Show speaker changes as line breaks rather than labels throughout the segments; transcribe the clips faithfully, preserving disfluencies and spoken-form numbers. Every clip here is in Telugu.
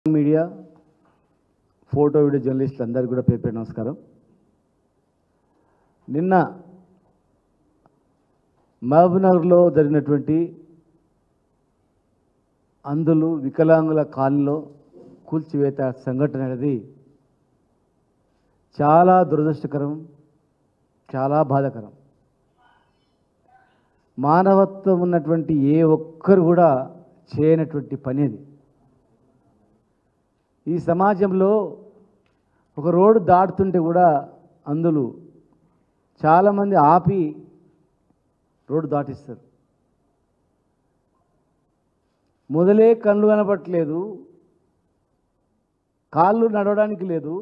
మీడియా ఫోటో వీడియో జర్నలిస్టులు అందరికీ కూడా పేరు పేరు నమస్కారం. నిన్న మహబూబ్నగర్లో జరిగినటువంటి అంధులు వికలాంగుల కాలనీలో కూల్చివేత సంఘటన అనేది చాలా దురదృష్టకరం, చాలా బాధాకరం. మానవత్వం ఉన్నటువంటి ఏ ఒక్కరు కూడా చేయనటువంటి పని అది. ఈ సమాజంలో ఒక రోడ్డు దాటుతుంటే కూడా అంధులు చాలామంది ఆపి రోడ్డు దాటిస్తారు. మొదలే కళ్ళు కనపట్లేదు, కాళ్ళు నడవడానికి లేదు,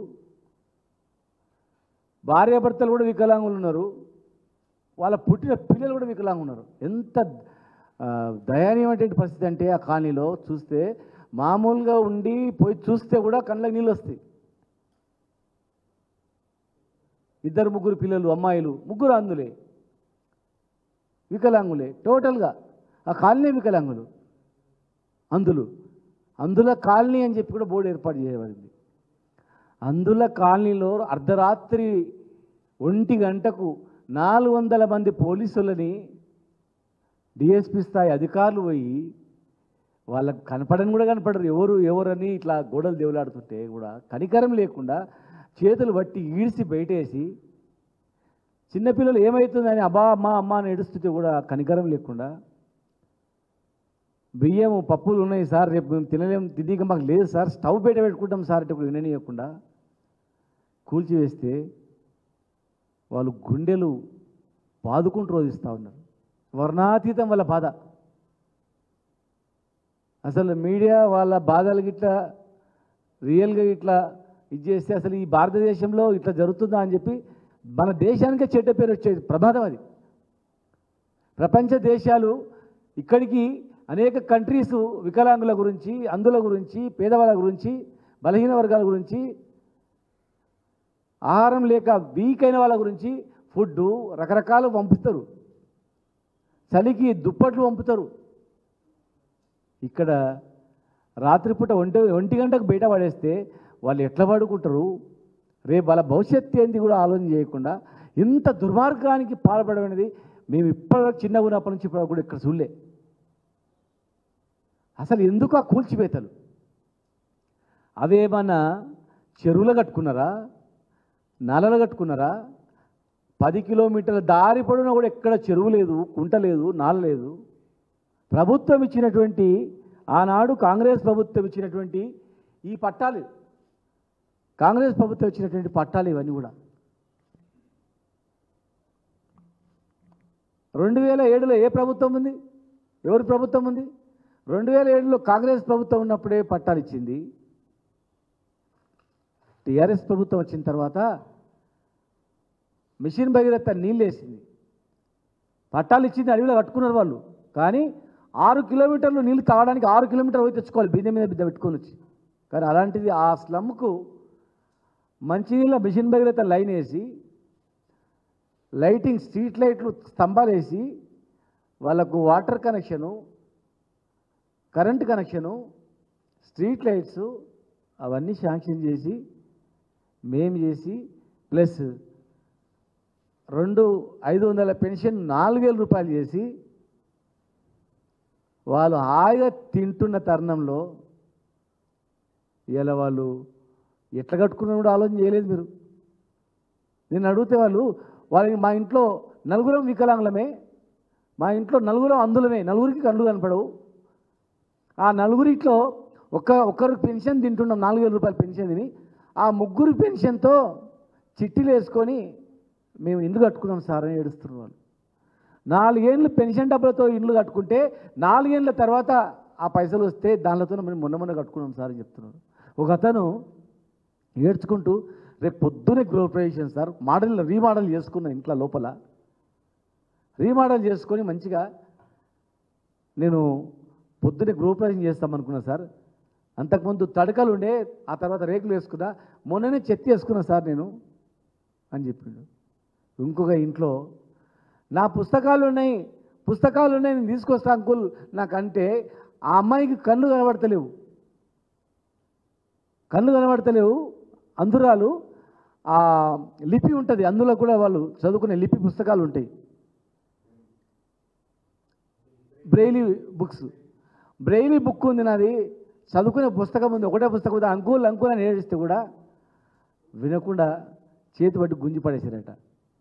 భార్యాభర్తలు కూడా వికలాంగులు ఉన్నారు, వాళ్ళ పుట్టిన పిల్లలు కూడా వికలాంగులు ఉన్నారు. ఎంత దయనీయమైనటువంటి పరిస్థితి అంటే ఆ కాలనీలో చూస్తే మామూలుగా ఉండి పోయి చూస్తే కూడా కళ్ళకి నీళ్ళు వస్తాయి. ఇద్దరు ముగ్గురు పిల్లలు, అమ్మాయిలు, ముగ్గురు అందులే వికలాంగులే. టోటల్గా ఆ కాలనీ వికలాంగులు, అందులు అందుల కాలనీ అని చెప్పి కూడా బోర్డు ఏర్పాటు చేయబడింది. అందుల కాలనీలో అర్ధరాత్రి ఒంటి గంటకు నాలుగు వందల మంది పోలీసులని డిఎస్పీ స్థాయి అధికారులు పోయి వాళ్ళకు కనపడని కూడా కనపడరు, ఎవరు ఎవరని ఇట్లా గోడలు దేవులాడుతుంటే కూడా కనికరం లేకుండా చేతులు బట్టి ఈడ్చి బయటేసి చిన్నపిల్లలు ఏమవుతుందని అబ్బా అమ్మ అమ్మ అని ఏడుస్తుంటే కూడా కనికరం లేకుండా బియ్యం పప్పులు ఉన్నాయి సార్, రేపు మేము తినలేము, తినక మాకు లేదు సార్, స్టవ్ బయట పెట్టుకుంటాం సార్ అంటే కూడా విననీయకుండా కూల్చివేస్తే వాళ్ళు గుండెలు బాదుకుంటూ రోధిస్తూ ఉన్నారు. వర్ణాతీతం వాళ్ళ బాధ. అసలు మీడియా వాళ్ళ బాధలు గిట్లా రియల్గా ఇట్లా ఇది చేస్తే అసలు ఈ భారతదేశంలో ఇట్లా జరుగుతుందా అని చెప్పి మన దేశానికే చెడ్డ పేరు వచ్చేది ప్రమాదం అది. ప్రపంచ దేశాలు ఇక్కడికి అనేక కంట్రీస్ వికలాంగుల గురించి, అందుల గురించి, పేదవాళ్ళ గురించి, బలహీన వర్గాల గురించి, ఆహారం లేక వీక్ అయిన వాళ్ళ గురించి ఫుడ్డు రకరకాలు పంపుతారు, చలికి దుప్పట్లు పంపుతారు. ఇక్కడ రాత్రిపూట ఒంటి ఒంటి గంటకు బయట పడేస్తే వాళ్ళు ఎట్లా పడుకుంటారు, రేపు వాళ్ళ భవిష్యత్తు ఏంది కూడా ఆలోచన చేయకుండా ఇంత దుర్మార్గానికి పాల్పడడం అనేది మేము ఇప్పటివరకు చిన్నగా ఉన్నప్పటి నుంచి ఇప్పుడు కూడా ఇక్కడ చూడలే. అసలు ఎందుకు ఆ కూల్చివేతలు? అవేమన్నా చెరువులు కట్టుకున్నారా, నలలు కట్టుకున్నారా? పది కిలోమీటర్ల దారి పొడవునా కూడా ఎక్కడ చెరువు లేదు, కుంట లేదు, నాల లేదు. ప్రభుత్వం ఇచ్చినటువంటి, ఆనాడు కాంగ్రెస్ ప్రభుత్వం ఇచ్చినటువంటి ఈ పట్టాలు, కాంగ్రెస్ ప్రభుత్వం ఇచ్చినటువంటి పట్టాలు ఇవన్నీ కూడా రెండు వేల ఏడులో ఏ ప్రభుత్వం ఉంది, ఎవరి ప్రభుత్వం ఉంది? రెండు వేల ఏడులో కాంగ్రెస్ ప్రభుత్వం ఉన్నప్పుడే పట్టాలు ఇచ్చింది. టీఆర్ఎస్ ప్రభుత్వం వచ్చిన తర్వాత మిషన్ భగీరథ నీళ్ళు వేసింది, పట్టాలు ఇచ్చింది, అడవిలో కట్టుకున్నారు వాళ్ళు. కానీ ఆరు కిలోమీటర్లు నీళ్ళు తాగడానికి ఆరు కిలోమీటర్లు పోయి తెచ్చుకోవాలి, బిందె మీద బిద్ద పెట్టుకొని వచ్చి. కానీ అలాంటిది ఆ స్లమ్కు మంచినీళ్ళ మిషన్ భగీరథ లైన్ వేసి, లైటింగ్ స్ట్రీట్ లైట్లు స్తంభాలు వేసి, వాళ్ళకు water connection, current connection, street lights అవన్నీ శాంక్షన్ చేసి మేము చేసి, ప్లస్ రెండు ఐదు వందల పెన్షన్ నాలుగు వేల రూపాయలు చేసి వాళ్ళు హాయిగా తింటున్న తరుణంలో ఇలా వాళ్ళు ఎట్లా కట్టుకున్నా కూడా ఆలోచన చేయలేదు మీరు. నేను అడిగితే వాళ్ళు వాళ్ళకి మా ఇంట్లో నలుగురం వికలాంగులమే, మా ఇంట్లో నలుగురం అందులమే, నలుగురికి కళ్ళు కనపడవు, ఆ నలుగురిట్లో ఒక్క ఒక్కరు పెన్షన్ తింటున్నాం, నాలుగు వేల రూపాయల పెన్షన్ తిని ఆ ముగ్గురు పెన్షన్తో చిట్టీలు వేసుకొని మేము ఇల్లు కట్టుకున్నాం సార్ అని ఏడుస్తున్నారు వాళ్ళు. నాలుగేళ్ళు పెన్షన్ డబ్బులతో ఇల్లు కట్టుకుంటే నాలుగేళ్ళ తర్వాత ఆ పైసలు వస్తే దానితో మేము మొన్న మొన్న కట్టుకున్నాం సార్ అని చెప్తున్నారు. ఒక అతను ఏడ్చుకుంటూ రేపు పొద్దునే గృహప్రవేశం సార్, మోడల్ రీమోడల్ చేసుకున్న ఇంట్లో లోపల రీమోడల్ చేసుకొని మంచిగా నేను పొద్దునే గృహప్రవేశం చేస్తామనుకున్నా సార్, అంతకుముందు తడకలు ఉండే, ఆ తర్వాత రేకులు వేసుకున్నా, మొన్ననే చెత్త వేసుకున్నా సార్ నేను అని చెప్పిండు. ఇంకొక ఇంట్లో నా పుస్తకాలు ఉన్నాయి, పుస్తకాలు ఉన్నాయి నేను తీసుకొస్తా అంకుల్ నాకంటే ఆ అమ్మాయికి కళ్ళు కనబడతలేవు, కళ్ళు కనబడతలేవు, అందురాలు ఆ లిపి ఉంటుంది, అందులో కూడా వాళ్ళు చదువుకునే లిపి పుస్తకాలు ఉంటాయి, బ్రెయిలీ బుక్స్. బ్రెయిలీ బుక్ ఉంది నాది, చదువుకునే పుస్తకం ఉంది, ఒకటే పుస్తకం ఉంది, అంకుల్ అంకుల్ అని ఏడిస్తే కూడా వినకుండా చేతి పట్టి గుంజి పడేసారట.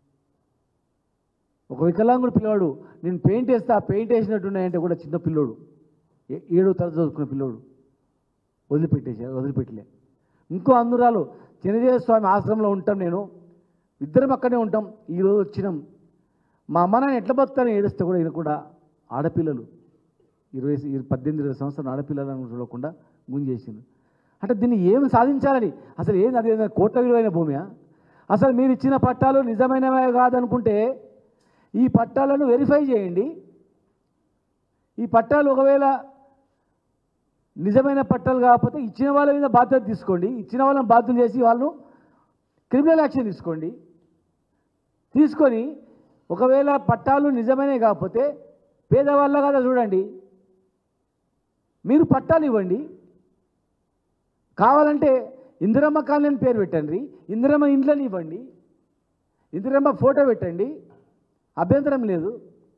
ఒక వికలాంగుడు పిల్లవాడు, నేను పెయింట్ వేస్తా, పెయింట్ వేసినట్టున్నాయంటే కూడా చిన్న పిల్లోడు, ఏడో తరగతి చదువుకున్న పిల్లోడు వదిలిపెట్టేసారు, వదిలిపెట్టలే. ఇంకో అందురాలు, చిన్నజీవ స్వామి ఆశ్రమంలో ఉంటాం, నేను ఇద్దరం అక్కడే ఉంటాం, ఈరోజు వచ్చినాం, మా అమ్మ నాన్న ఎట్లా బతుకుతారని ఏడిస్తే కూడా ఈయన కూడా ఆడపిల్లలు ఇరవై పద్దెనిమిది ఇరవై సంవత్సరాలు ఆడపిల్లలను చూడకుండా గుంజేసింది. అంటే దీన్ని ఏం సాధించాలని, అసలు ఏంది, అది కోట్ల విలువైన భూమియా? అసలు మీరు ఇచ్చిన పట్టాలు నిజమైనవే కాదనుకుంటే ఈ పట్టాలను వెరిఫై చేయండి. ఈ పట్టాలు ఒకవేళ నిజమైన పట్టాలు కాకపోతే ఇచ్చిన వాళ్ళ మీద బాధ్యత తీసుకోండి, ఇచ్చిన వాళ్ళని బాధ్యతలు చేసి వాళ్ళను క్రిమినల్ యాక్షన్ తీసుకోండి. తీసుకొని ఒకవేళ పట్టాలు నిజమైనవి కాకపోతే పేదవాళ్ళ కదా చూడండి, మీరు పట్టాలు ఇవ్వండి. కావాలంటే ఇందిరమ్మ కాలనీ పేరు పెట్టండి, ఇందిరమ్మ ఇండ్లని ఇవ్వండి, ఇందిరమ్మ ఫోటో పెట్టండి, అభ్యంతరం లేదు.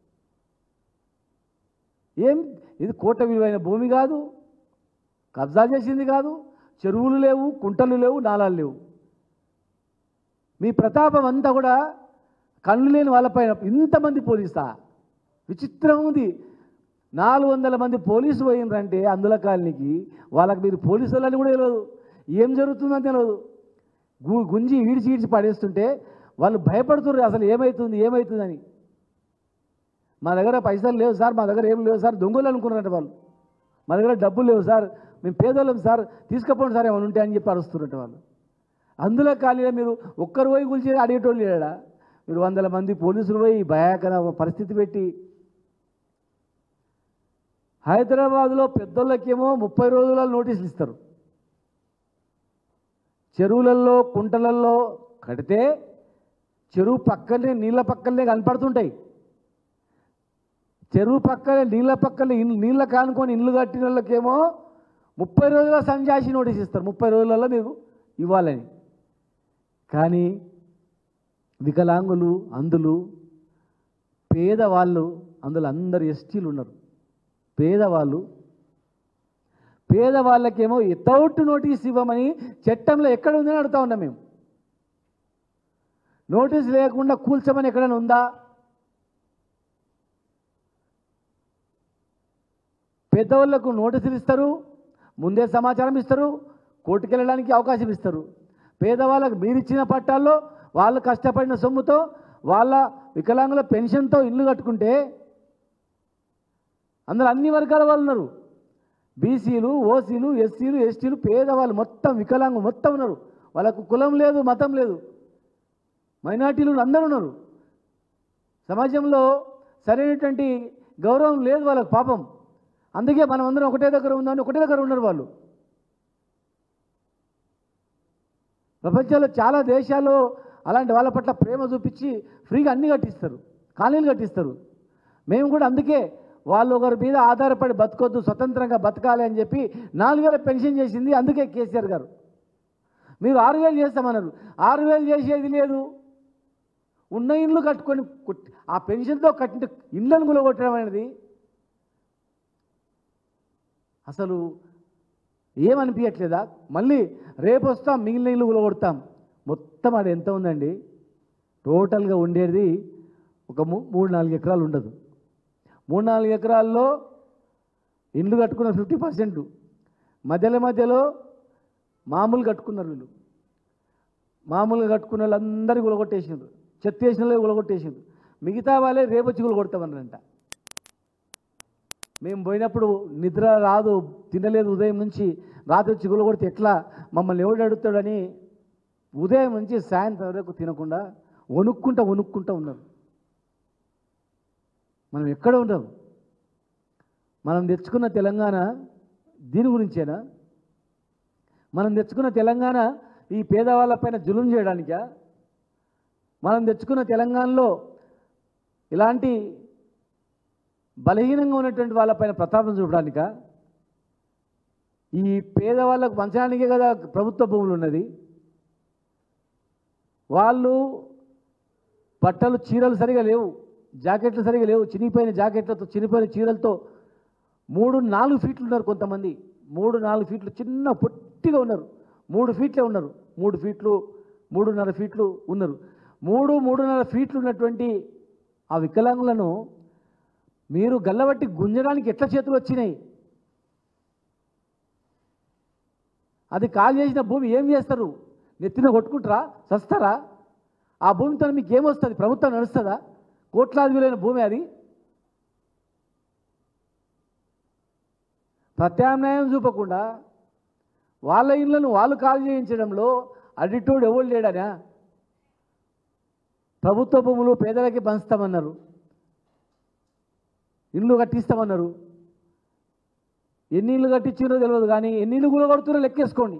ఏం ఇది కోట్ల విలువైన భూమి కాదు, కబ్జా చేసింది కాదు, చెరువులు లేవు, కుంటలు లేవు, నాలాలు లేవు. మీ ప్రతాపం అంతా కూడా కళ్ళు లేని వాళ్ళపైన ఇంతమంది పోలీసా? విచిత్రం ఉంది. నాలుగు వందల మంది పోలీసు పోయినరంటే అందుల కాలనీకి, వాళ్ళకి మీరు పోలీసులని కూడా తెలియదు, ఏం జరుగుతుందని తెలియదు. గు గుంజి ఈడ్చి ఈడ్చి పడేస్తుంటే వాళ్ళు భయపడుతున్నారు, అసలు ఏమవుతుంది ఏమవుతుందని. మా దగ్గర పైసలు లేవు సార్, మా దగ్గర ఏం లేవు సార్, దొంగలు అనుకున్నారంట వాళ్ళు. మా దగ్గర డబ్బులు లేవు సార్, మేము పేదోళ్ళం సార్, తీసుకపోండి సార్ ఏమైనా ఉంటే అని చెప్పి అరుస్తున్నట్టు వాళ్ళు. అందులో కాలనీలో మీరు ఒక్కరు పోయి కూల్చి అడిగేటోళ్ళు లేడా? మీరు వందల మంది పోలీసులు పోయి భయాకర పరిస్థితి పెట్టి. హైదరాబాద్లో పెద్దోళ్ళకేమో ముప్పై రోజుల నోటీసులు ఇస్తారు. చెరువులలో కుంటలలో కడితే చెరువు పక్కనే నీళ్ళ పక్కనే కనపడుతుంటాయి. చెరువు పక్కనే నీళ్ళ పక్కనే నీళ్ళ కానుకొని ఇల్లు కట్టిన వాళ్ళకేమో ముప్పై రోజుల సంజాసి నోటీస్ ఇస్తారు, ముప్పై రోజులలో మీరు ఇవ్వాలని. కానీ వికలాంగులు, అందులు, పేదవాళ్ళు, అందులో అందరు ఎస్టీలు ఉన్నారు, పేదవాళ్ళు, పేదవాళ్ళకేమో వితౌట్ నోటీస్ ఇవ్వమని చట్టంలో ఎక్కడ ఉందని అడుగుతా ఉన్నాం మేము. నోటీస్ లేకుండా కూల్చమని ఎక్కడైనా ఉందా? పెద్దవాళ్లకు నోటీసులు ఇస్తారు, ముందే సమాచారం ఇస్తారు, కోర్టుకు వెళ్ళడానికి అవకాశం ఇస్తారు. పేదవాళ్ళకు మీరు ఇచ్చిన పట్టాల్లో వాళ్ళు కష్టపడిన సొమ్ముతో వాళ్ళ వికలాంగుల పెన్షన్తో ఇల్లు కట్టుకుంటే అందులో అన్ని వర్గాల వాళ్ళు ఉన్నారు. బీసీలు, ఓసీలు, ఎస్సీలు, ఎస్టీలు, పేదవాళ్ళు మొత్తం వికలాంగు మొత్తం ఉన్నారు. వాళ్ళకు కులం లేదు, మతం లేదు, మైనార్టీలు అందరూ ఉన్నారు. సమాజంలో సరైనటువంటి గౌరవం లేదు వాళ్ళకు పాపం. అందుకే మనం అందరం ఒకటే దగ్గర ఉందని ఒకటే దగ్గర ఉన్నారు వాళ్ళు. ప్రపంచంలో చాలా దేశాల్లో అలాంటి వాళ్ళ పట్ల ప్రేమ చూపించి ఫ్రీగా అన్నీ కట్టిస్తారు, కాలనీలు కట్టిస్తారు. మేము కూడా అందుకే వాళ్ళు ఒకరి మీద ఆధారపడి బతకొద్దు, స్వతంత్రంగా బతకాలి అని చెప్పి నాలుగు వేల పెన్షన్ చేసింది. అందుకే కేసీఆర్ గారు మీరు ఆరు వేలు చేస్తామన్నారు, ఆరు వేలు చేసేది లేదు. ఉన్న ఇండ్లు కట్టుకొని ఆ పెన్షన్తో కట్టిన ఇండ్లను గులగొట్టడం అనేది అసలు ఏమనిపించట్లేదా? మళ్ళీ రేపు వస్తాం, మిగిలిన ఇల్లు గులగొడతాం. మొత్తం అది ఎంత ఉందండి? టోటల్గా ఉండేది ఒక మూడు నాలుగు ఎకరాలు ఉండదు. మూడు నాలుగు ఎకరాల్లో ఇండ్లు కట్టుకున్న ఫిఫ్టీ పర్సెంట్ మధ్యలో మధ్యలో మామూలు కట్టుకున్నారు. వీళ్ళు మామూలుగా కట్టుకున్న వాళ్ళందరికీ గులగొట్టేసిండ్రు, చెత్త వేసిన వాళ్ళు గులగొట్టేసిండ్రు. మిగతా వాళ్ళే రేపు వచ్చి గులగొడతామన్నారంట. మేము పోయినప్పుడు నిద్ర రాదు, తినలేదు ఉదయం నుంచి, రాత్రి వచ్చి గులగొడితే ఎట్లా, మమ్మల్ని ఎవడు అడుగుతాడని ఉదయం నుంచి సాయంత్రం వరకు తినకుండా వణుక్కుంటా వణుక్కుంటా ఉన్నారు. మనం ఎక్కడ ఉంటాం? మనం తెచ్చుకున్న తెలంగాణ దీని గురించేనా? మనం తెచ్చుకున్న తెలంగాణ ఈ పేదవాళ్ళపైన జులుం చేయడానికా? మనం తెచ్చుకున్న తెలంగాణలో ఇలాంటి బలహీనంగా ఉన్నటువంటి వాళ్ళపైన ప్రతాపం చూపడానికా? ఈ పేదవాళ్ళకు పంచడానికే కదా ప్రభుత్వ భూములు ఉన్నది. వాళ్ళు బట్టలు చీరలు సరిగా లేవు, జాకెట్లు సరిగా లేవు, చినిగిపోయిన జాకెట్లతో చినిగిపోయిన చీరలతో మూడు నాలుగు ఫీట్లు ఉన్నారు కొంతమంది. మూడు నాలుగు ఫీట్లు చిన్న పొట్టిగా ఉన్నారు, మూడు ఫీట్లే ఉన్నారు, మూడు ఫీట్లు మూడున్నర ఫీట్లు ఉన్నారు. మూడు మూడున్నర ఫీట్లు ఉన్నటువంటి ఆ వికలాంగులను మీరు గల్లబట్టి గుంజడానికి ఎట్లా చేతులు వచ్చినాయి? అది కాల్ చేసిన భూమి ఏం చేస్తారు? నెత్తిన కొట్టుకుంటారా? చస్తారా? ఆ భూమితో మీకు ఏమొస్తుంది? ప్రభుత్వం నడుస్తుందా? కోట్లాది విలువైన భూమి అది. ప్రత్యామ్నాయం చూపకుండా వాళ్ళ ఇళ్లను వాళ్ళు కాల్ చేయించడంలో అడిటోడు ఎవరు లేడనా? ప్రభుత్వ భూములు పేదలకి పంచుతామన్నారు, ఇల్లు కట్టిస్తామన్నారు. ఎన్ని ఇళ్ళు కట్టించారో తెలియదు, కానీ ఎన్ని ఇళ్ళు కూలగొడుతున్నారో లెక్కేసుకోండి.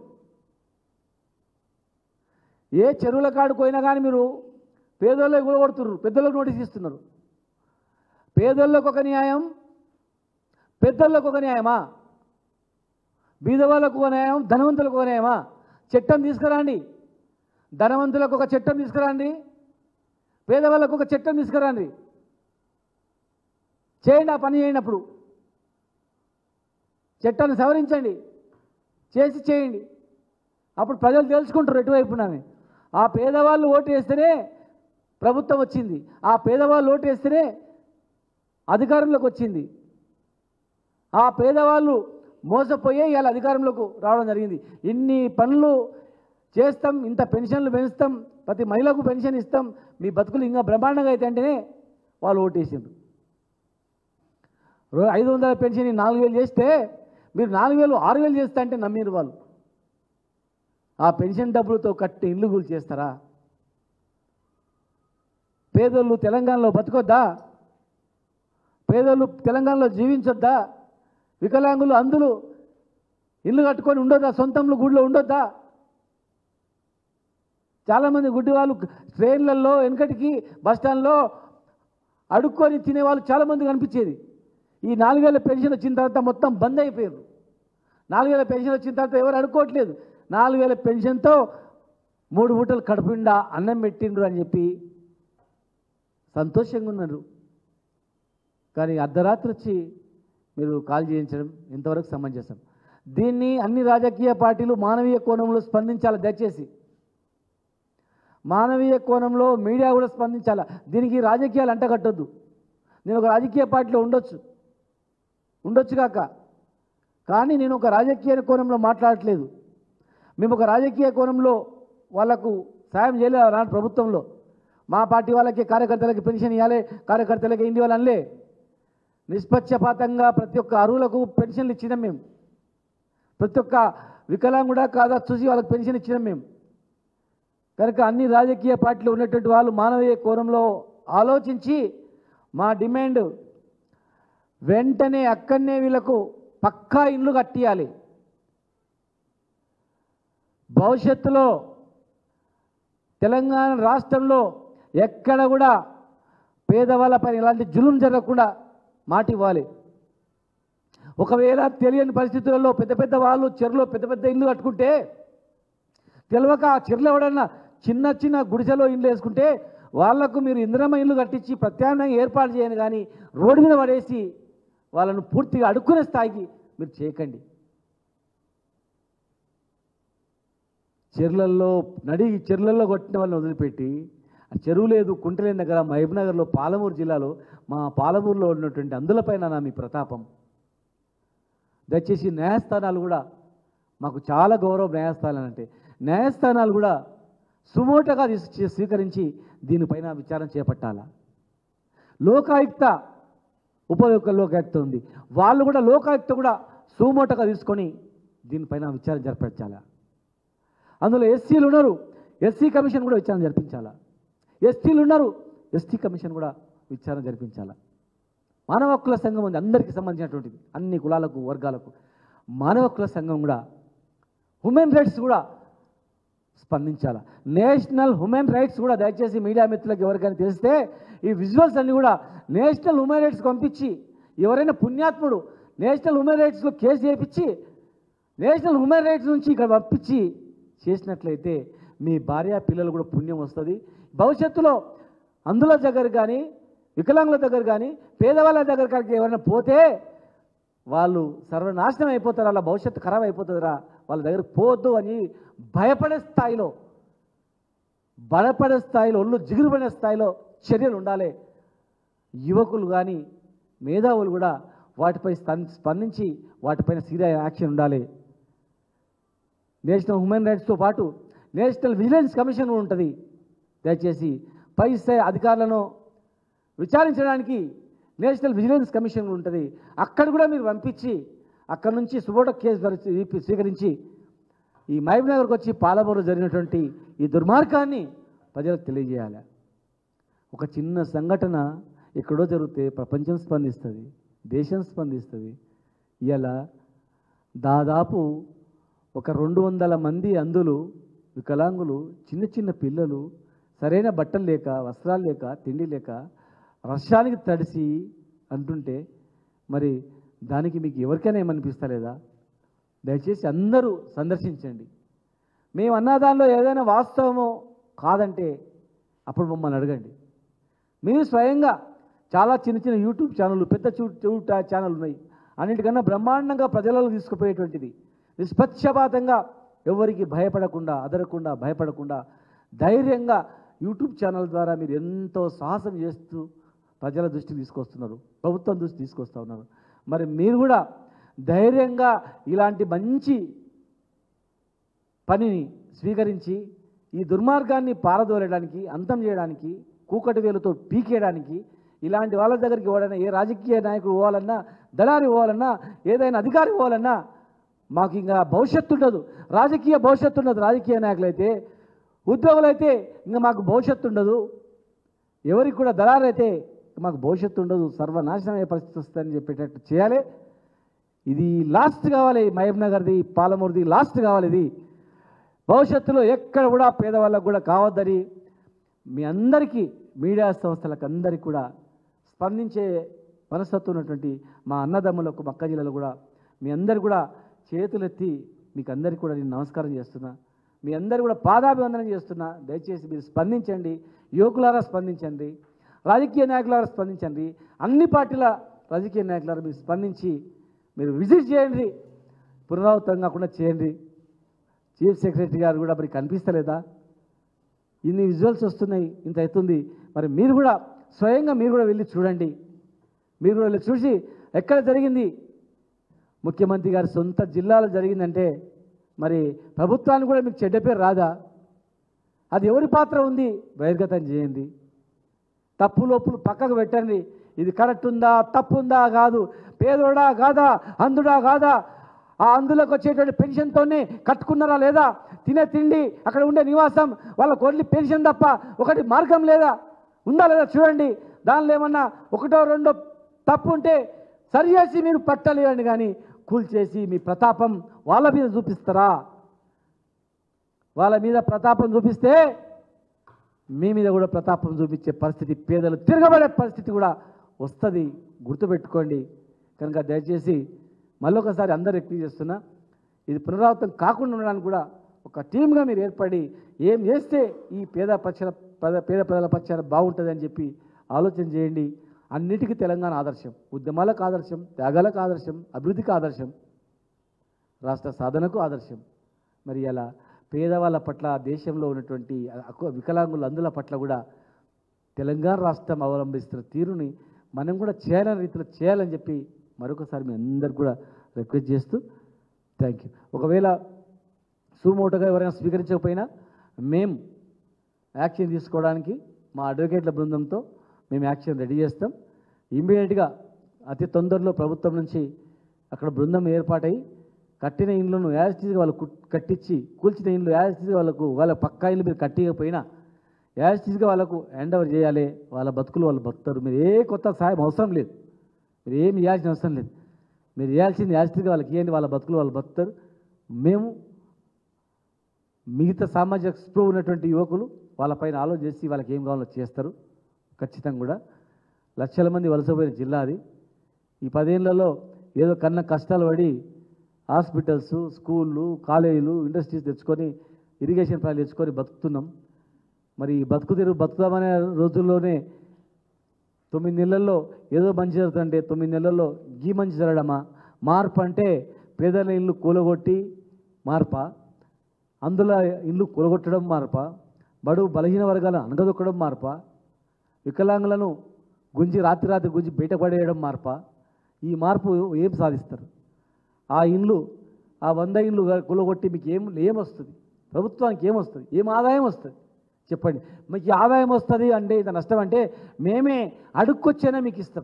ఏ చెరువుల కాడికి పోయినా కానీ మీరు పేదోళ్ళకి కూలగొడుతున్నారు, పెద్దోళ్ళకి నోటీస్ ఇస్తున్నారు. పేదోళ్ళకు ఒక న్యాయం, పెద్దోళ్ళకు ఒక న్యాయమా? బీదవాళ్ళకు ఒక న్యాయం, ధనవంతులకు ఒక న్యాయమా? చట్టం తీసుకురండి. ధనవంతులకు ఒక చట్టం తీసుకురండి, పేదవాళ్ళకు ఒక చట్టం తీసుకురండి. చేయండి, ఆ పని చేయనప్పుడు చట్టాన్ని సవరించండి, చేసి చేయండి. అప్పుడు ప్రజలు తెలుసుకుంటారు ఎటువైపునని. ఆ పేదవాళ్ళు ఓటు వేస్తేనే ప్రభుత్వం వచ్చింది, ఆ పేదవాళ్ళు ఓటు వేస్తేనే అధికారంలోకి వచ్చింది. ఆ పేదవాళ్ళు మోసపోయే ఇవాళ అధికారంలోకి రావడం జరిగింది. ఇన్ని పనులు చేస్తాం, ఇంత పెన్షన్లు పెంచుతాం, ప్రతి మహిళకు పెన్షన్ ఇస్తాం, మీ బతుకులు ఇంకా బ్రహ్మాండంగా అయితే అంటేనే వాళ్ళు ఓటేసిండ్రు. ఐదు వందల పెన్షన్ నాలుగు వేలు చేస్తే మీరు నాలుగు వేలు ఆరు వేలు చేస్తా అంటే నమ్మిరు వాళ్ళు. ఆ పెన్షన్ డబ్బులతో కట్టి ఇల్లు కూల్ చేస్తారా? పేదోళ్ళు తెలంగాణలో బతకొద్దా? పేదోళ్ళు తెలంగాణలో జీవించొద్దా? వికలాంగులు అందులు ఇల్లు కట్టుకొని ఉండొద్దా? సొంతంలో గుడిలో ఉండొద్దా? చాలామంది గుడ్డి వాళ్ళు ట్రైన్లలో వెనకటికి బస్టాండ్లో అడుక్కొని తినేవాళ్ళు చాలామంది కనిపించేది. ఈ నాలుగు వేల పెన్షన్ వచ్చిన తర్వాత మొత్తం బంద్ అయిపోయారు. నాలుగు వేల పెన్షన్ వచ్చిన తర్వాత ఎవరు అడుక్కోవట్లేదు. నాలుగు వేల పెన్షన్తో మూడు మూటలు కడుపుండా అన్నం పెట్టిండ్రు అని చెప్పి సంతోషంగా ఉన్నారు. కానీ అర్ధరాత్రి వచ్చి మీరు కాల్ చేయించడం ఇంతవరకు సమంజసం. దీన్ని అన్ని రాజకీయ పార్టీలు మానవీయ కోణంలో స్పందించాలి. దయచేసి మానవీయ కోణంలో మీడియా కూడా స్పందించాలి. దీనికి రాజకీయాలు అంటగట్టొద్దు. నేను ఒక రాజకీయ పార్టీలో ఉండొచ్చు ఉండొచ్చు కాక, కానీ నేను ఒక రాజకీయ కోణంలో మాట్లాడట్లేదు. మేము ఒక రాజకీయ కోణంలో వాళ్లకు సాయం చేయలేదు నాటి ప్రభుత్వంలో. మా పార్టీ వాళ్ళకి కార్యకర్తలకి పెన్షన్ ఇవ్వాలి, కార్యకర్తలకి ఇంటి వాళ్ళు అనలే. నిష్పక్షపాతంగా ప్రతి ఒక్క అరువులకు పెన్షన్లు ఇచ్చినాం మేము. ప్రతి ఒక్క వికలాంగుడా కాదా చూసి వాళ్ళకి పెన్షన్ ఇచ్చినాం మేము. కనుక అన్ని రాజకీయ పార్టీలు ఉన్నటువంటి వాళ్ళు మానవీయ కోణంలో ఆలోచించి మా డిమాండ్ వెంటనే అక్కడనే వీళ్ళకు పక్కా ఇల్లు కట్టియాలి. భవిష్యత్తులో తెలంగాణ రాష్ట్రంలో ఎక్కడ కూడా పేదవాళ్ళపైన ఇలాంటి జులుం జరగకుండా మాట ఇవ్వాలి. ఒకవేళ తెలియని పరిస్థితులలో పెద్ద పెద్ద వాళ్ళు చెరువులో పెద్ద పెద్ద ఇల్లు కట్టుకుంటే తెలియక ఆ చెరువులో ఎవడన్నా చిన్న చిన్న గుడిసెలో ఇల్లు వేసుకుంటే వాళ్లకు మీరు ఇందిరమ్మ ఇల్లు కట్టించి ప్రత్యామ్నాయం ఏర్పాటు చేయను, కానీ రోడ్డు మీద పడేసి వాళ్ళను పూర్తిగా అడుక్కునే స్థాయికి మీరు చేయకండి. చెరువులలో నడి చెరువులలో కొట్టిన వాళ్ళని వదిలిపెట్టి ఆ చెరువు లేదు కుంట లేని దగ్గర మహబూబ్నగర్లో పాలమూరు జిల్లాలో మా పాలమూరులో ఉన్నటువంటి అందులపైన నా మీ ప్రతాపం. దయచేసి న్యాయస్థానాలు కూడా మాకు చాలా గౌరవం. న్యాయస్థానాలు అంటే న్యాయస్థానాలు కూడా సుమోటగా స్వీకరించి దీనిపైన విచారణ చేపట్టాలా. లోకాయుక్త ఉప లోకాయుక్త ఉంది, వాళ్ళు కూడా లోకాయుక్త కూడా సుమోటగా తీసుకొని దీనిపైన విచారణ జరిపించాలా. అందులో ఎస్సీలు ఉన్నారు, ఎస్సీ కమిషన్ కూడా విచారణ జరిపించాలా. ఎస్టీలు ఉన్నారు, ఎస్టీ కమిషన్ కూడా విచారణ జరిపించాలా. మానవ హక్కుల సంఘం ఉంది, అందరికీ సంబంధించినటువంటిది, అన్ని కులాలకు వర్గాలకు. మానవ హక్కుల సంఘం కూడా హ్యూమన్ రైట్స్ కూడా స్పందించాలా. నేషనల్ హ్యూమన్ రైట్స్ కూడా దయచేసి మీడియా మిత్రులకు ఎవరికైనా తెలిస్తే ఈ విజువల్స్ అన్నీ కూడా నేషనల్ హ్యూమన్ రైట్స్కి పంపించి ఎవరైనా పుణ్యాత్ముడు నేషనల్ హ్యూమన్ రైట్స్లో కేసు చేయించి నేషనల్ హ్యూమన్ రైట్స్ నుంచి ఇక్కడ పంపించి చేసినట్లయితే మీ భార్య పిల్లలు కూడా పుణ్యం వస్తుంది. భవిష్యత్తులో అందుల దగ్గర కానీ వికలాంగుల దగ్గర కానీ పేదవాళ్ళ దగ్గర కానీ ఎవరైనా పోతే వాళ్ళు సర్వనాశనం అయిపోతారు, అలా భవిష్యత్తు ఖరాబ్ అయిపోతుందిరా, వాళ్ళ దగ్గరకు పోవద్దు అని భయపడే స్థాయిలో భయపడే స్థాయిలో ఒళ్ళు జిగురుపడే స్థాయిలో చర్యలు ఉండాలి. యువకులు కానీ మేధావులు కూడా వాటిపై స్పందించి వాటిపైన సీరియస్ యాక్షన్ ఉండాలి. నేషనల్ హ్యూమన్ రైట్స్తో పాటు నేషనల్ విజిలెన్స్ కమిషన్ ఉంటుంది. దయచేసి పై స్థాయి అధికారులను విచారించడానికి నేషనల్ విజిలెన్స్ కమిషన్ ఉంటుంది. అక్కడ కూడా మీరు పంపించి అక్కడ నుంచి సుబోట కేసు స్వీకరించి ఈ మహబూబ్నగర్కి వచ్చి పాలమూరు జరిగినటువంటి ఈ దుర్మార్గాన్ని ప్రజలకు తెలియజేయాలి. ఒక చిన్న సంఘటన ఎక్కడో జరిగితే ప్రపంచం స్పందిస్తుంది, దేశం స్పందిస్తుంది. ఇలా దాదాపు ఒక రెండు వందల మంది అందులు వికలాంగులు, చిన్న చిన్న పిల్లలు సరైన బట్టలు లేక, వస్త్రాలు లేక, తిండి లేక వర్షానికి తడిసి అంటుంటే మరి దానికి మీకు ఎవరికైనా ఏమనిపిస్తలేదా? దయచేసి అందరూ సందర్శించండి. మేము అన్న దానిలో ఏదైనా వాస్తవమో కాదంటే అప్పుడు మమ్మల్ని అడగండి. మీరు స్వయంగా చాలా చిన్న చిన్న యూట్యూబ్ ఛానళ్ళు, పెద్ద యూట్యూబ్ ఛానల్ ఉన్నాయి, అన్నిటికన్నా బ్రహ్మాండంగా ప్రజలలో తీసుకుపోయేటువంటిది. నిష్పక్షపాతంగా ఎవరికి భయపడకుండా, అదరకుండా, భయపడకుండా ధైర్యంగా యూట్యూబ్ ఛానల్ ద్వారా మీరు ఎంతో సాహసం చేస్తూ ప్రజల దృష్టికి తీసుకొస్తున్నారు, ప్రభుత్వం దృష్టి తీసుకొస్తూ ఉన్నారు. మరి మీరు కూడా ధైర్యంగా ఇలాంటి మంచి పనిని స్వీకరించి ఈ దుర్మార్గాన్ని పారదోలడానికి, అంతం చేయడానికి, కూకటి వేలుతో పీకేయడానికి ఇలాంటి వాళ్ళ దగ్గరికి పోవాలన్నా, ఏ రాజకీయ నాయకుడు పోవాలన్నా, దళారి పోవాలన్నా, ఏదైనా అధికారి పోవాలన్నా మాకు ఇంకా భవిష్యత్తు ఉండదు, రాజకీయ భవిష్యత్తు ఉండదు. రాజకీయ నాయకులైతే, ఉద్యోగులైతే ఇంకా మాకు భవిష్యత్తు ఉండదు, ఎవరికి కూడా దళారైతే మాకు భవిష్యత్తు ఉండదు, సర్వనాశనం అయ్యే పరిస్థితి వస్తుందని చెప్పేటట్టు చేయాలి. ఇది లాస్ట్ కావాలి, మహబూబ్నగర్ది, పాలమూరుది లాస్ట్ కావాలి. ఇది భవిష్యత్తులో ఎక్కడ కూడా పేదవాళ్ళకు కూడా కావద్దని మీ అందరికీ, మీడియా సంస్థలకు అందరికీ కూడా స్పందించే మనస్తత్వం ఉన్నటువంటి మా అన్నదమ్ములకు, మక్క జిల్లాలో కూడా మీ అందరు కూడా చేతులెత్తి మీకు అందరికీ కూడా నేను నమస్కారం చేస్తున్నా. మీ అందరు కూడా పాదాభివందనం చేస్తున్నా. దయచేసి మీరు స్పందించండి, యువకులారా స్పందించండి, రాజకీయ నాయకులారా స్పందించండి, అన్ని పార్టీల రాజకీయ నాయకులారా మీరు స్పందించి మీరు విజిట్ చేయండి, పునరావృతం కాకుండా చేయండి. చీఫ్ సెక్రటరీ గారు కూడా మరి కనిపిస్తలేదా? ఇన్ని విజువల్స్ వస్తున్నాయి, ఇంత అవుతుంది. మరి మీరు కూడా స్వయంగా మీరు కూడా వెళ్ళి చూడండి. మీరు కూడా వెళ్ళి చూసి ఎక్కడ జరిగింది, ముఖ్యమంత్రి గారి సొంత జిల్లాలో జరిగిందంటే మరి ప్రభుత్వానికి కూడా మీకు చెడ్డ పేరు రాదా? అది ఎవరి పాత్ర ఉంది బహిర్గతం చేయండి. తప్పు లోపులు పక్కకు పెట్టండి. ఇది కరెక్ట్ ఉందా, తప్పు ఉందా కాదు, పేదోడా కాదా, అందుడా కాదా, ఆ అందులోకి వచ్చేటువంటి పెన్షన్తోనే కట్టుకున్నారా లేదా, తినే తిండి, అక్కడ ఉండే నివాసం, వాళ్ళకు ఓన్లీ పెన్షన్ తప్ప ఒకటి మార్గం లేదా, ఉందా లేదా చూడండి. దానిలో ఏమన్నా ఒకటో రెండో తప్పు ఉంటే సరి చేసి మీరు పట్టలేండి, కానీ కూల్చేసి మీ ప్రతాపం వాళ్ళ మీద చూపిస్తారా? వాళ్ళ మీద ప్రతాపం చూపిస్తే మీ మీద కూడా ప్రతాపం చూపించే పరిస్థితి, పేదలు తిరగబడే పరిస్థితి కూడా వస్తుంది, గుర్తుపెట్టుకోండి. కనుక దయచేసి మళ్ళొకసారి అందరు రిక్వెస్ట్ చేస్తున్నా, ఇది పునరావృతం కాకుండా ఉండడానికి కూడా ఒక టీమ్గా మీరు ఏర్పడి ఏం చేస్తే ఈ పేద పక్షాల పేద ప్రజల పక్షాన బాగుంటుంది అని చెప్పి ఆలోచన చేయండి. అన్నిటికీ తెలంగాణ ఆదర్శం, ఉద్యమాలకు ఆదర్శం, త్యాగాలకు ఆదర్శం, అభివృద్ధికి ఆదర్శం, రాష్ట్ర సాధనకు ఆదర్శం. మరి అలా పేదవాళ్ళ పట్ల, దేశంలో ఉన్నటువంటి వికలాంగుల అందుల పట్ల కూడా తెలంగాణ రాష్ట్రం అవలంబిస్తున్న తీరుని మనం కూడా చేయాలని రీతిలో చేయాలని చెప్పి మరొకసారి మీ అందరికి కూడా రిక్వెస్ట్ చేస్తూ థ్యాంక్ యూ. ఒకవేళ సుమోటోగా ఎవరైనా స్వీకరించకపోయినా మేము యాక్షన్ తీసుకోవడానికి మా అడ్వకేట్ల బృందంతో మేము యాక్షన్ రెడీ చేస్తాం. ఇమ్మీడియట్గా అతి తొందరలో ప్రభుత్వం నుంచి అక్కడ బృందం ఏర్పాటై కట్టిన ఇండ్లను యాజిటీగా వాళ్ళు కట్టించి, కూల్చిన ఇండ్లు యాజిటీగా వాళ్ళకు, వాళ్ళ పక్కా ఇండ్లు మీరు కట్టికపోయినా యాజిటీగా వాళ్ళకు హ్యాండ్ ఓవర్ చేయాలి. వాళ్ళ బతుకులు వాళ్ళు బతుకుతారు. మీరు ఏ కొత్త సహాయం అవసరం లేదు, మీరు ఏమి ఇవ్వాల్సిన అవసరం లేదు. మీరు ఇవ్వాల్సింది యాజిటీగా వాళ్ళకి ఇవ్వండి, వాళ్ళ బతుకులు వాళ్ళు బతుకుతారు. మేము మిగతా సామాజిక స్పృహ ఉన్నటువంటి యువకులు వాళ్ళపైన ఆలోచన చేసి వాళ్ళకి ఏం కావాలో చేస్తారు. ఖచ్చితంగా కూడా లక్షల మంది వలసపోయిన జిల్లా అది. ఈ పదేళ్లలో ఏదో కన్న కష్టాలు పడి హాస్పిటల్స్, స్కూళ్ళు, కాలేజీలు, ఇండస్ట్రీస్ తెచ్చుకొని ఇరిగేషన్ ప్రాజెక్ట్ తెచ్చుకొని బతుకుతున్నాం. మరి బతుకు తెరువు బతుకుదామనే రోజుల్లోనే తొమ్మిది నెలల్లో ఏదో మంచి జరుగుతుంటే తొమ్మిది నెలల్లో గీ మంచి జరగడమా? మార్పు అంటే పేదల ఇల్లు కూలగొట్టి మార్ప, అందులో ఇల్లు కూలగొట్టడం మార్ప, బడుగు బలహీన వర్గాలను అనగదొక్కడం మార్ప, వికలాంగులను గుంజి రాత్రి రాత్రి గుంజి బయటపడేయడం మార్ప? ఈ మార్పు ఏం సాధిస్తారు? ఆ ఇండ్లు ఆ వంద ఇండ్లు కూలగొట్టి మీకు ఏం ఏమొస్తుంది? ప్రభుత్వానికి ఏమొస్తుంది? ఏం ఆదాయం వస్తుంది చెప్పండి? మీకు ఈ ఆదాయం వస్తుంది అంటే ఇంత నష్టం అంటే మేమే అడుక్కొచ్చైనా మీకు ఇస్తాం.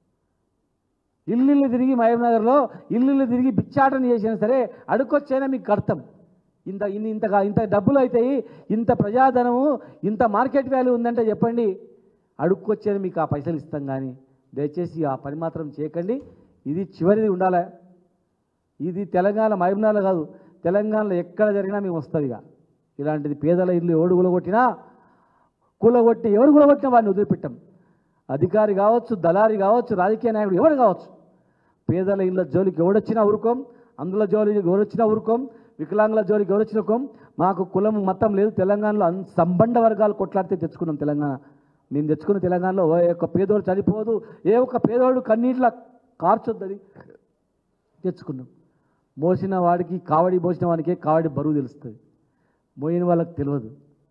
ఇల్లు తిరిగి మహబూబ్నగర్లో ఇల్లు తిరిగి బిచ్చాటన చేసినా సరే అడుక్కొచ్చైనా మీకు కడతాం. ఇంత ఇన్ని ఇంతగా ఇంత డబ్బులు అవుతాయి, ఇంత ప్రజాధనము, ఇంత మార్కెట్ వాల్యూ ఉందంటే చెప్పండి, అడుక్కొచ్చైనా మీకు ఆ పైసలు ఇస్తాం. కానీ దయచేసి ఆ పని మాత్రం చేయకండి. ఇది చివరిది ఉండాలి. ఇది తెలంగాణ మహబూబ్నగర్లో కాదు, తెలంగాణలో ఎక్కడ జరిగినా మేము వస్తుంది. ఇక ఇలాంటిది పేదల ఇల్లు ఎవడు కూలగొట్టినా, కూలగొట్టి ఎవరు కూలగొట్టినా వాడిని వదిలిపెట్టాం. అధికారి కావచ్చు, దళారి కావచ్చు, రాజకీయ నాయకుడు ఎవరు కావచ్చు, పేదల ఇళ్ళ జోలికి ఎవడొచ్చినా ఊరుకోం, అందులో జోలికి ఎవరొచ్చినా ఊరుకోం, వికలాంగుల జోలికి ఎవరొచ్చినా ఊరుకోం. మాకు కులం మతం లేదు. తెలంగాణలో అన్ సంబంధ వర్గాలు కొట్లాడితే తెచ్చుకున్నాం తెలంగాణ. నేను తెచ్చుకున్న తెలంగాణలో ఏ ఒక్క పేదోడు చనిపోదు, ఏ ఒక్క పేదోడు కన్నీట్లా కార్చొద్దని తెచ్చుకున్నాం. మోసిన వాడికి కావడి మోసిన వాడికే కావడి బరువు తెలుస్తుంది, మోయిన వాళ్ళకి తెలియదు.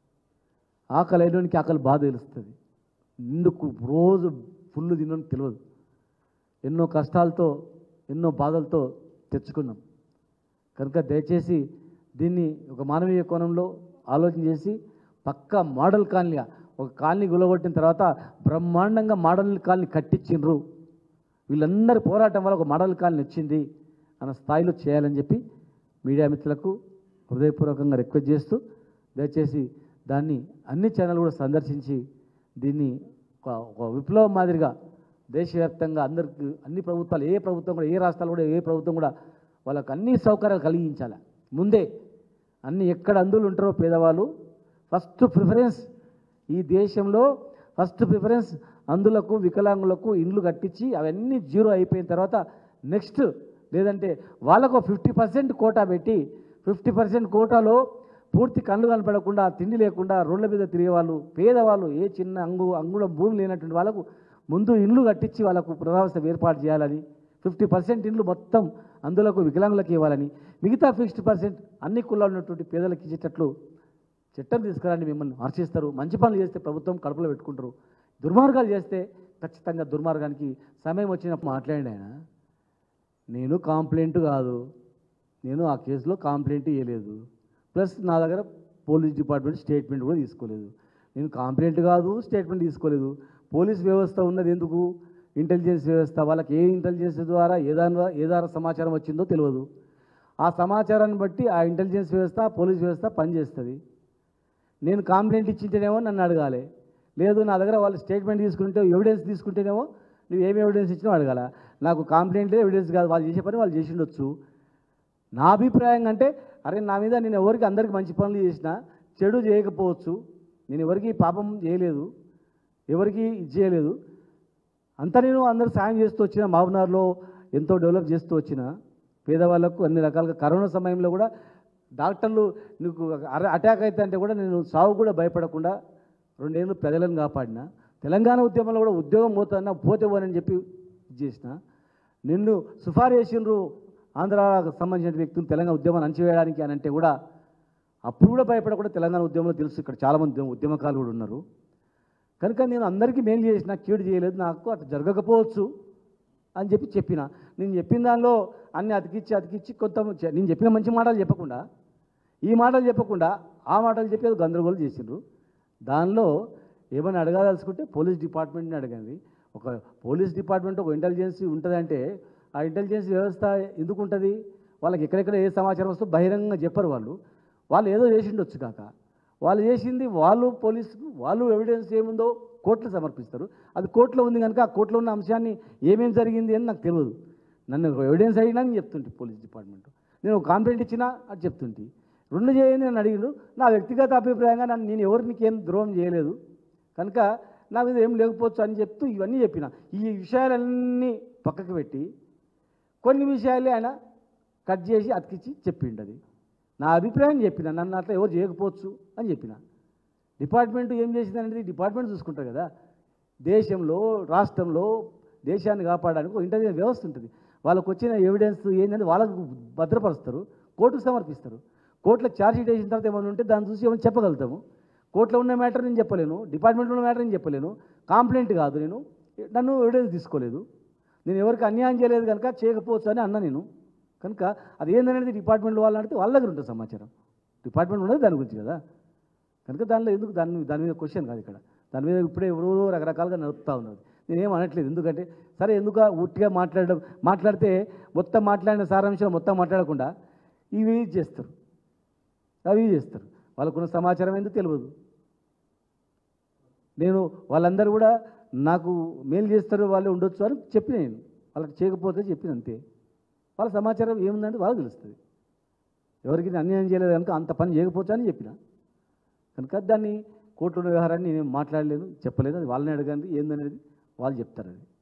ఆకలి అయినోనికి ఆకలి బాధ తెలుస్తుంది, నిండుకు రోజు ఫుల్లు తినడానికి తెలియదు. ఎన్నో కష్టాలతో ఎన్నో బాధలతో తెచ్చుకున్నాం. కనుక దయచేసి దీన్ని ఒక మానవీయ కోణంలో ఆలోచన చేసి పక్క మోడల్ కాలనీగా ఒక కాలనీ గులగొట్టిన తర్వాత బ్రహ్మాండంగా మోడల్ కాలనీ కట్టించిండ్రు. వీళ్ళందరి పోరాటం వల్ల ఒక మోడల్ కాలనీ వచ్చింది అన్న స్థాయిలో చేయాలని చెప్పి మీడియా మిత్రులకు హృదయపూర్వకంగా రిక్వెస్ట్ చేస్తూ, దయచేసి దాన్ని అన్ని ఛానల్ కూడా సందర్శించి దీన్ని ఒక ఒక విప్లవం మాదిరిగా దేశవ్యాప్తంగా అందరికి అన్ని ప్రభుత్వాలు, ఏ ప్రభుత్వం కూడా, ఏ రాష్ట్రాలు కూడా, ఏ ప్రభుత్వం కూడా వాళ్ళకు అన్ని సౌకర్యాలు కలిగించాలి. ముందే అన్ని ఎక్కడ అందులు ఉంటారో పేదవాళ్ళు ఫస్ట్ ప్రిఫరెన్స్, ఈ దేశంలో ఫస్ట్ ప్రిఫరెన్స్ అందులకు వికలాంగులకు ఇండ్లు కట్టించి అవన్నీ జీరో అయిపోయిన తర్వాత నెక్స్ట్, లేదంటే వాళ్ళకు ఫిఫ్టీ పర్సెంట్ కోటా పెట్టి ఫిఫ్టీ పర్సెంట్ కోటాలో పూర్తి కళ్ళు కనపడకుండా తిండి లేకుండా రోడ్ల మీద తిరిగేవాళ్ళు, పేదవాళ్ళు, ఏ చిన్న అంగు అంగుళం భూమి లేనటువంటి వాళ్ళకు ముందు ఇండ్లు కట్టించి వాళ్ళకు పునరావాసం ఏర్పాటు చేయాలని, ఫిఫ్టీ పర్సెంట్ ఇండ్లు మొత్తం అందులకు వికలాంగులకు ఇవ్వాలని, మిగతా ఫిఫ్టీ పర్సెంట్ అన్ని కులాలు ఉన్నటువంటి పేదలకు ఇచ్చేటట్లు చట్టం తీసుకురాని మిమ్మల్ని ఆర్చిస్తారు. మంచి పనులు చేస్తే ప్రభుత్వం కడుపులో పెట్టుకుంటారు, దుర్మార్గాలు చేస్తే ఖచ్చితంగా దుర్మార్గానికి సమయం వచ్చినప్పుడు మాట్లాడండి. ఆయన నేను కాంప్లైంట్ కాదు, నేను ఆ కేసులో కాంప్లైంట్ ఇవ్వలేదు, ప్లస్ నా దగ్గర పోలీస్ డిపార్ట్మెంట్ స్టేట్మెంట్ కూడా తీసుకోలేదు. నేను కాంప్లైంట్ కాదు, స్టేట్మెంట్ తీసుకోలేదు. పోలీస్ వ్యవస్థ ఉన్నది ఎందుకు? ఇంటెలిజెన్స్ వ్యవస్థ. వాళ్ళకి ఏ ఇంటెలిజెన్స్ ద్వారా ఏదైనా ఏదార సమాచారం వచ్చిందో తెలియదు. ఆ సమాచారాన్ని బట్టి ఆ ఇంటెలిజెన్స్ వ్యవస్థ, పోలీస్ వ్యవస్థ పనిచేస్తుంది. నేను కాంప్లైంట్ ఇచ్చింటేనేమో నన్ను అడగాలి, లేదు నా దగ్గర వాళ్ళు స్టేట్మెంట్ తీసుకుంటే ఎవిడెన్స్ తీసుకుంటేనేమో నువ్వు ఏమి ఎవిడెన్స్ ఇచ్చినావు అడగాల. నాకు కాంప్లైంట్ ఎవిడెన్స్ కాదు, వాళ్ళు చేసే పని వాళ్ళు చేసి ఉండొచ్చు. నా అభిప్రాయం అంటే, అరే నా మీద నేను ఎవరికి అందరికీ మంచి పనులు చేసినా చెడు చేయకపోవచ్చు, నేను ఎవరికి పాపం చేయలేదు, ఎవరికి ఇది చేయలేదు, అంతా నేను అందరూ సాయం చేస్తూ వచ్చిన, మహబూబ్నగర్లో ఎంతో డెవలప్ చేస్తూ వచ్చిన పేదవాళ్ళకు అన్ని రకాలుగా. కరోనా సమయంలో కూడా డాక్టర్లు నీకు అటాక్ అయితే అంటే కూడా నేను సావు కూడా భయపడకుండా రెండేళ్ళు ప్రజలను కాపాడిన. తెలంగాణ ఉద్యమంలో కూడా ఉద్యోగం పోతానన్నా పోతే పోనని చెప్పి ఇది చేసిన. నిన్ను సుఫారు చేసిండ్రు ఆంధ్రాకు సంబంధించిన వ్యక్తులు తెలంగాణ ఉద్యమాన్ని అణచివేయడానికి అని అంటే కూడా అప్పుడు కూడా భయపడకుండా తెలంగాణ ఉద్యమంలో తెలుసు, ఇక్కడ చాలామంది ఉద్యమకారులు కూడా ఉన్నారు. కనుక నేను అందరికీ మేలు చేసిన, కీడు చేయలేదు, నాకు అట్లా జరగకపోవచ్చు అని చెప్పి చెప్పిన. నేను చెప్పిన దానిలో అన్ని అతికిచ్చి అతికిచ్చి కొంత నేను చెప్పిన మంచి మాటలు చెప్పకుండా, ఈ మాటలు చెప్పకుండా ఆ మాటలు చెప్పేది గందరగోళం చేసిండ్రు. దానిలో ఏమైనా అడగాల్సుకుంటే పోలీస్ డిపార్ట్మెంట్ని అడగండి. ఒక పోలీస్ డిపార్ట్మెంట్ ఒక ఇంటెలిజెన్సీ ఉంటుందంటే ఆ ఇంటెలిజెన్స్ వ్యవస్థ ఎందుకు ఉంటుంది? వాళ్ళకి ఎక్కడెక్కడ ఏ సమాచారం వస్తుందో బహిరంగంగా చెప్పరు. వాళ్ళు వాళ్ళు ఏదో చేసిండొచ్చు కాక, వాళ్ళు చేసింది వాళ్ళు పోలీసుకు వాళ్ళు ఎవిడెన్స్ ఏముందో కోర్టులో సమర్పిస్తారు. అది కోర్టులో ఉంది కనుక ఆ కోర్టులో ఉన్న అంశాన్ని ఏమేమి జరిగింది అని నాకు తెలియదు. నన్ను ఎవిడెన్స్ అయినా అని చెప్తుంటే పోలీస్ డిపార్ట్మెంట్, నేను కంప్లైంట్ ఇచ్చినా అది చెప్తుంటే, రెండు చేయండి నన్ను అడిగిను. నా వ్యక్తిగత అభిప్రాయంగా నన్ను నేను ఎవరికి ఏం ద్రోహం చేయలేదు కనుక నా మీద ఏం లేకపోవచ్చు అని చెప్తూ ఇవన్నీ చెప్పిన. ఈ విషయాలన్నీ పక్కకు పెట్టి కొన్ని విషయాలే ఆయన కట్ చేసి అతికిచ్చి చెప్పిండు. అది నా అభిప్రాయం చెప్పిన, నన్ను అట్లా ఎవరు చేయకపోవచ్చు అని చెప్పిన. డిపార్ట్మెంట్ ఏం చేసింది అనేది డిపార్ట్మెంట్ చూసుకుంటారు కదా. దేశంలో రాష్ట్రంలో దేశాన్ని కాపాడడానికి ఒక ఇంటెలిజెన్స్ వ్యవస్థ ఉంటుంది. వాళ్ళకు వచ్చిన ఎవిడెన్స్ ఏంటంటే వాళ్ళకు భద్రపరుస్తారు, కోర్టుకు సమర్పిస్తారు. కోర్టులో ఛార్జ్ షీట్ వేసిన తర్వాత ఏమైనా ఉంటే దాన్ని చూసి ఏమైనా చెప్పగలుగుతాము. కోర్టులో ఉన్న మ్యాటర్ నేను చెప్పలేను, డిపార్ట్మెంట్లో ఉన్న మ్యాటర్ నేను చెప్పలేను. కాంప్లైంట్ కాదు, నేను నన్ను ఎవిడెన్స్ తీసుకోలేదు, నేను ఎవరికి అన్యాయం చేయలేదు కనుక చేయకపోవచ్చు అని అన్నా నేను. కనుక అది ఏందనేది డిపార్ట్మెంట్లో వాళ్ళు అడిగితే వాళ్ళ దగ్గర ఉంటుంది సమాచారం. డిపార్ట్మెంట్ ఉన్నది దాని గురించి కదా. కనుక దానిలో ఎందుకు దాని దాని మీద క్వశ్చన్ కాదు ఇక్కడ. దాని మీద ఇప్పుడే ఎవరో రకరకాలుగా నడుపుతూ ఉన్నది. నేనేం అనట్లేదు. ఎందుకంటే సరే ఎందుకు ఉట్టిగా మాట్లాడడం మాట్లాడితే మొత్తం మాట్లాడిన సారాంశం మొత్తం మాట్లాడకుండా ఇవి చేస్తారు, అవి చేస్తారు. వాళ్ళకున్న సమాచారం ఎందుకు తెలియదు. నేను వాళ్ళందరూ కూడా నాకు మేలు చేస్తారు, వాళ్ళే ఉండొచ్చు అని చెప్పిన. నేను వాళ్ళకి చేయకపోతే చెప్పిన అంతే. వాళ్ళ సమాచారం ఏముందంటే వాళ్ళకి తెలుస్తుంది. ఎవరికి అన్యాయం చేయలేదు కనుక అంత పని చేయకపోవచ్చు అని చెప్పిన. కనుక దాన్ని కోర్టులో వ్యవహారాన్ని నేను మాట్లాడలేదు, చెప్పలేదు. అది వాళ్ళని అడగండి ఏందనేది వాళ్ళు చెప్తారు. అది